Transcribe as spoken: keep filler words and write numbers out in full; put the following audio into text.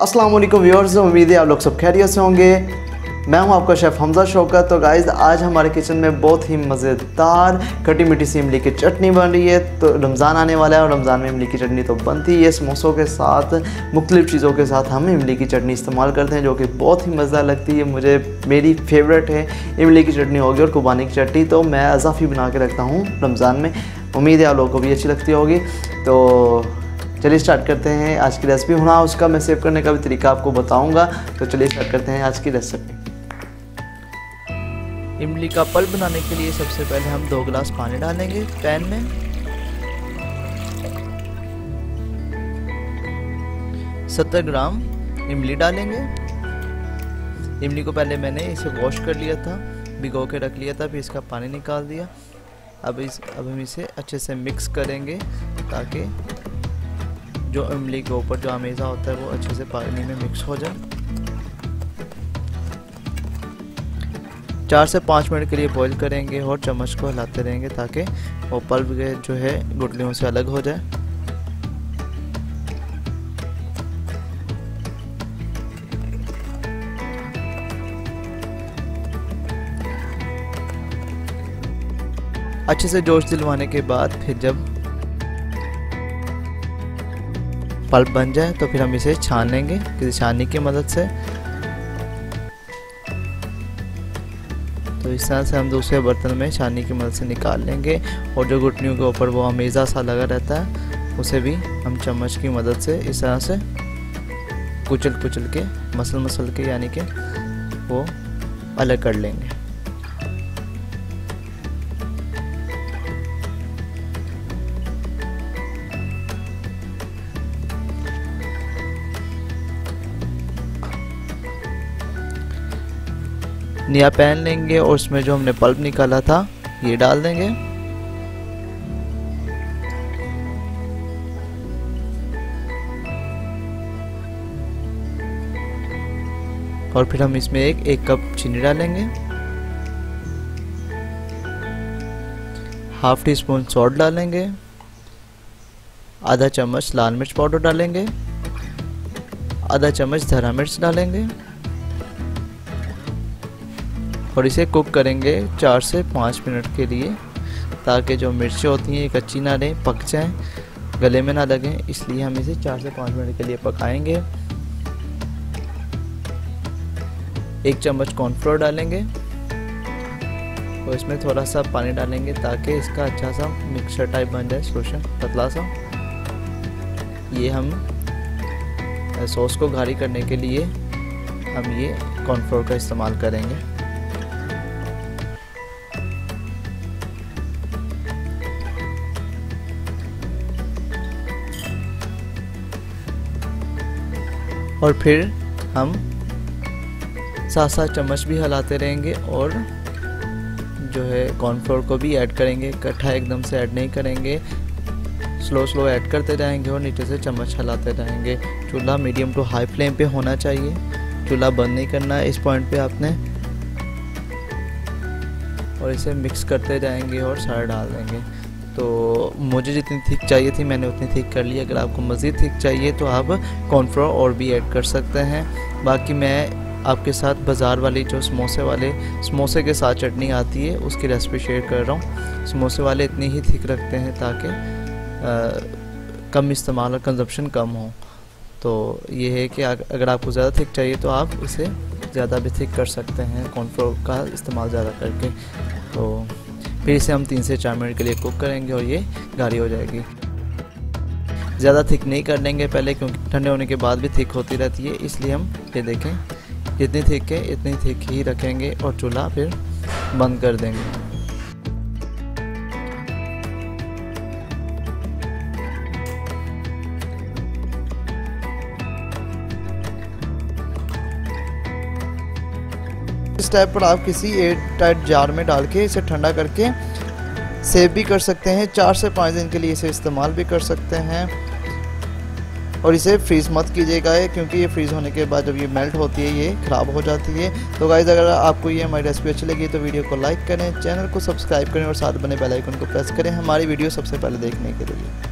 अस्सलाम वालेकुम व्यूअर्स, उम्मीद है आप लोग सब खैरियत से होंगे। मैं हूं आपका शेफ़ हमजा शौकत। तो गाइज़ आज हमारे किचन में बहुत ही मज़ेदार खट्टी मीठी सी इमली की चटनी बन रही है। तो रमज़ान आने वाला है और रमज़ान में इमली की चटनी तो बनती है। समोसों के साथ मुख्तलिफ़ चीज़ों के साथ हम इमली की चटनी इस्तेमाल करते हैं, जो कि बहुत ही मज़ेदार लगती है। मुझे मेरी फेवरेट है इमली की चटनी होगी और खुबानी की चटनी तो मैं अज़ाफ़ी बना के रखता हूँ रमज़ान में। उम्मीद है आप लोगों को भी अच्छी लगती होगी। तो चलिए स्टार्ट करते हैं आज की रेसिपी। होना उसका मैं सेव करने का भी तरीका आपको बताऊंगा। तो चलिए स्टार्ट करते हैं आज की रेसिपी। इमली का पल्प बनाने के लिए सबसे पहले हम दो गिलास पानी डालेंगे पैन में। सत्तर ग्राम इमली डालेंगे। इमली को पहले मैंने इसे वॉश कर लिया था, भिगो के रख लिया था, फिर इसका पानी निकाल दिया। अब इस अब हम इसे अच्छे से मिक्स करेंगे ताकि जो इमली के ऊपर जो अमेज़ा होता है वो अच्छे से पानी में मिक्स हो जाए। चार से पाँच मिनट के लिए बॉईल करेंगे और चम्मच को हिलाते रहेंगे ताकि वो पल्प जो है गुठलियों से अलग हो जाए। अच्छे से जोश दिलवाने के बाद फिर जब पल्प बन जाए तो फिर हम इसे छान लेंगे किसी छाननी की मदद से। तो इस तरह से हम दूसरे बर्तन में छाननी की मदद से निकाल लेंगे और जो घुटनियों के ऊपर वो अमेज़ा सा लगा रहता है उसे भी हम चम्मच की मदद से इस तरह से कुचल कुचल के मसल मसल के यानी कि वो अलग कर लेंगे। नया पैन लेंगे और उसमें जो हमने पल्प निकाला था ये डाल देंगे। और फिर हम इसमें एक एक कप चीनी डालेंगे। हाफ टी स्पून सॉल्ट डालेंगे। आधा चम्मच लाल मिर्च पाउडर डालेंगे। आधा चम्मच धरा मिर्च डालेंगे और इसे कुक करेंगे चार से पाँच मिनट के लिए ताकि जो मिर्चें होती हैं कच्ची ना रहें, पक जाएं, गले में ना लगें। इसलिए हम इसे चार से पाँच मिनट के लिए पकाएंगे। एक चम्मच कॉर्नफ्लोर डालेंगे और इसमें थोड़ा सा पानी डालेंगे ताकि इसका अच्छा सा मिक्सचर टाइप बन जाए, सोल्यूशन पतला सा। ये हम सॉस को गाढ़ी करने के लिए हम ये कॉर्नफ्लोर का इस्तेमाल करेंगे। और फिर हम सात सात चम्मच भी हिलाते रहेंगे और जो है कॉर्नफ्लोर को भी ऐड करेंगे। इकट्ठा एकदम से ऐड नहीं करेंगे, स्लो स्लो ऐड करते रहेंगे और नीचे से चम्मच हिलाते रहेंगे। चूल्हा मीडियम टू हाई फ्लेम पे होना चाहिए, चूल्हा बंद नहीं करना है इस पॉइंट पे आपने। और इसे मिक्स करते जाएंगे और सारा डाल देंगे। तो मुझे जितनी थिक चाहिए थी मैंने उतनी थिक कर ली। अगर आपको मज़ीद थिक चाहिए तो आप कॉर्नफ्लोर और भी ऐड कर सकते हैं। बाकी मैं आपके साथ बाज़ार वाली जो समोसे वाले समोसे के साथ चटनी आती है उसकी रेसिपी शेयर कर रहा हूँ। समोसे वाले इतनी ही थिक रखते हैं ताकि आ, कम इस्तेमाल और कंजप्शन कम हो। तो ये है कि अगर आपको ज़्यादा थिक चाहिए तो आप इसे ज़्यादा भी थिक कर सकते हैं कॉर्नफ्लोर का इस्तेमाल ज़्यादा करके। तो फिर इसे हम तीन से चार मिनट के लिए कुक करेंगे और ये गाढ़ी हो जाएगी। ज़्यादा थिक नहीं कर लेंगे पहले, क्योंकि ठंडे होने के बाद भी थिक होती रहती है। इसलिए हम ये देखें जितनी थिक है इतनी थिक ही रखेंगे और चूल्हा फिर बंद कर देंगे। इस टाइप पर आप किसी एयर टाइट जार में डाल के इसे ठंडा करके सेव भी कर सकते हैं। चार से पाँच दिन के लिए इसे इस्तेमाल भी कर सकते हैं। और इसे फ्रीज़ मत कीजिएगा क्योंकि ये फ्रीज़ होने के बाद जब ये मेल्ट होती है ये ख़राब हो जाती है। तो गाइज़ अगर आपको ये हमारी रेसिपी अच्छी लगी तो वीडियो को लाइक करें, चैनल को सब्सक्राइब करें और साथ बने बेल आइकन को प्रेस करें हमारी वीडियो सबसे पहले देखने के लिए।